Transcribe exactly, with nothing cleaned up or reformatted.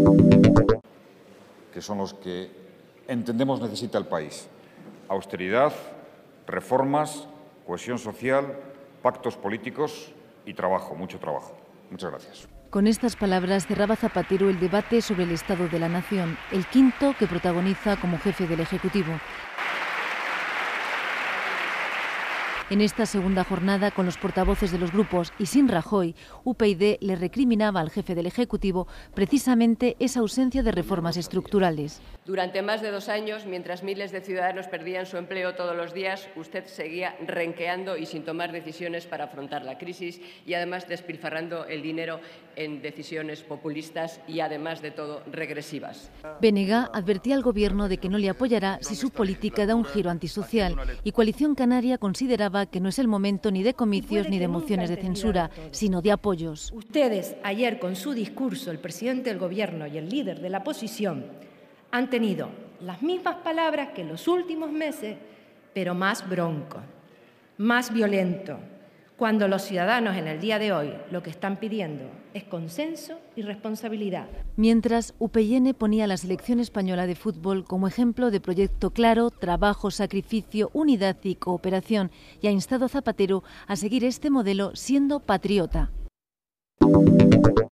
que son los que entendemos necesita el país. Austeridad, reformas, cohesión social, pactos políticos y trabajo, mucho trabajo. Muchas gracias. Con estas palabras cerraba Zapatero el debate sobre el Estado de la Nación, el quinto que protagoniza como jefe del Ejecutivo. En esta segunda jornada, con los portavoces de los grupos y sin Rajoy, U P YD le recriminaba al jefe del Ejecutivo precisamente esa ausencia de reformas estructurales. Durante más de dos años, mientras miles de ciudadanos perdían su empleo todos los días, usted seguía renqueando y sin tomar decisiones para afrontar la crisis y además despilfarrando el dinero en decisiones populistas y además de todo regresivas. Bénega advertía al Gobierno de que no le apoyará si su política da un giro antisocial y Coalición Canaria consideraba que no es el momento ni de comicios ni de mociones de censura, sino de apoyos. Ustedes ayer con su discurso, el presidente del Gobierno y el líder de la oposición, han tenido las mismas palabras que en los últimos meses, pero más bronco, más violento, cuando los ciudadanos en el día de hoy lo que están pidiendo es consenso y responsabilidad. Mientras, U P N ponía a la selección española de fútbol como ejemplo de proyecto claro, trabajo, sacrificio, unidad y cooperación, y ha instado a Zapatero a seguir este modelo siendo patriota.